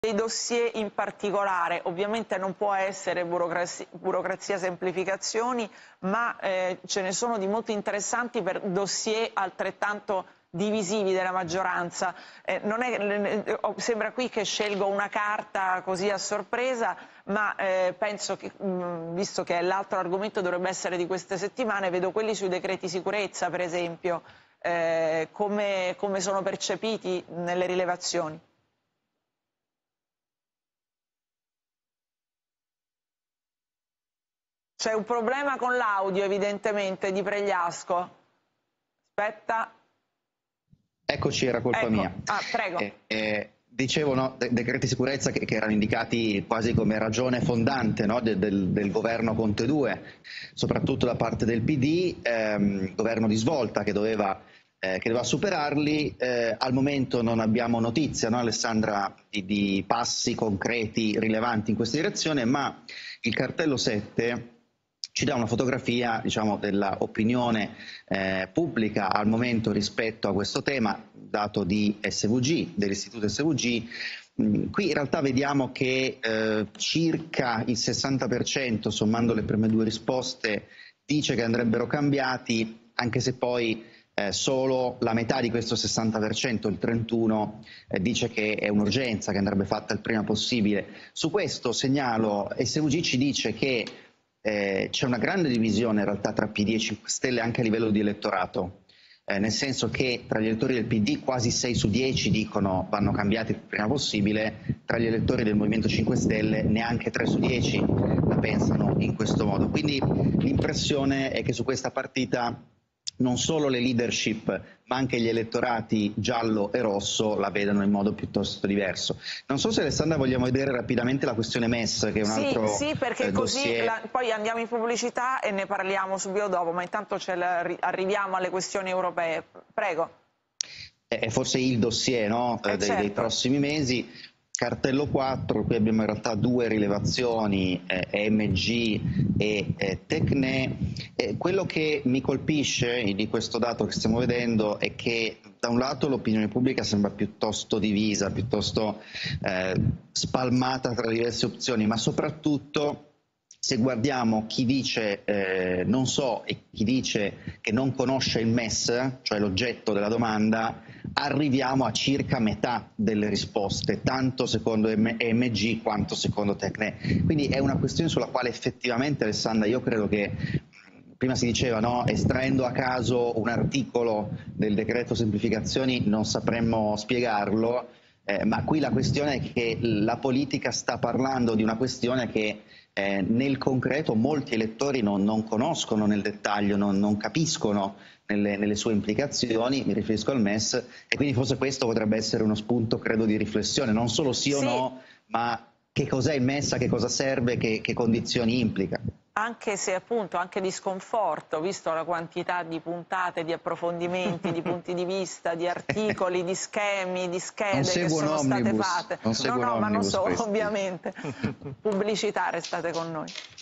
dei dossier in particolare. Ovviamente non può essere burocrazia semplificazioni, ma ce ne sono di molto interessanti per dossier altrettanto divisivi della maggioranza. Sembra qui che scelgo una carta così a sorpresa, ma penso che, visto che è l'altro argomento dovrebbe essere di queste settimane, vedo quelli sui decreti sicurezza, per esempio, come sono percepiti nelle rilevazioni. C'è un problema con l'audio, evidentemente, di Pregliasco. Aspetta. Eccoci, era colpa mia. Prego. Dicevo, no, decreti sicurezza che erano indicati quasi come ragione fondante, no, del governo Conte 2, soprattutto da parte del PD, governo di svolta che doveva superarli. Al momento non abbiamo notizia, no, Alessandra, di passi concreti rilevanti in questa direzione, ma il cartello 7 ci dà una fotografia, diciamo, dell'opinione pubblica al momento rispetto a questo tema, dato di SVG, dell'istituto SVG. Qui in realtà vediamo che circa il 60%, sommando le prime due risposte, dice che andrebbero cambiati, anche se poi solo la metà di questo 60%, il 31%, dice che è un'urgenza, che andrebbe fatta il prima possibile. Su questo segnalo, SVG ci dice che c'è una grande divisione in realtà tra PD e 5 Stelle anche a livello di elettorato, nel senso che tra gli elettori del PD quasi 6 su 10 dicono vanno cambiati il prima possibile, tra gli elettori del Movimento 5 Stelle neanche 3 su 10 la pensano in questo modo. Quindi l'impressione è che su questa partita non solo le leadership ma anche gli elettorati giallo e rosso la vedano in modo piuttosto diverso. Non so se, Alessandra, vogliamo vedere rapidamente la questione MES, che è un altro Sì, perché così poi andiamo in pubblicità e ne parliamo subito dopo, ma intanto arriviamo alle questioni europee. Prego. È forse il dossier, no? Dei prossimi mesi. Cartello 4, qui abbiamo in realtà due rilevazioni, EMG e Tecne. Quello che mi colpisce di questo dato che stiamo vedendo è che da un lato l'opinione pubblica sembra piuttosto divisa, piuttosto spalmata tra diverse opzioni, ma soprattutto se guardiamo chi dice non so e chi dice che non conosce il MES, cioè l'oggetto della domanda, arriviamo a circa metà delle risposte, tanto secondo EMG quanto secondo Tecne. Quindi è una questione sulla quale effettivamente, Alessandra, io credo che, prima si diceva, no, estraendo a caso un articolo del decreto semplificazioni non sapremmo spiegarlo, ma qui la questione è che la politica sta parlando di una questione che nel concreto molti elettori non conoscono nel dettaglio, non capiscono nelle sue implicazioni, mi riferisco al MES, e quindi forse questo potrebbe essere uno spunto, credo, di riflessione, non solo sì o no, ma che cos'è il MES, a che cosa serve, che condizioni implica. Anche se appunto anche di sconforto, visto la quantità di puntate, di approfondimenti, di punti di vista, di articoli, di schemi, di schede che sono state fatte. No, ma non so, ovviamente. Pubblicità, restate con noi.